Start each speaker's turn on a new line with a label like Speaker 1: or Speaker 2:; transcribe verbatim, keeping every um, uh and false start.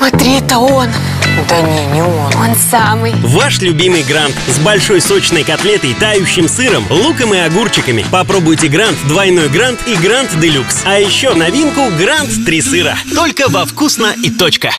Speaker 1: Смотри, это он.
Speaker 2: Да не, не он.
Speaker 1: Он самый.
Speaker 3: Ваш любимый Грант с большой сочной котлетой, тающим сыром, луком и огурчиками. Попробуйте Грант, двойной Грант и Грант Делюкс. А еще новинку Грант три сыра. Только во «Вкусно и точка».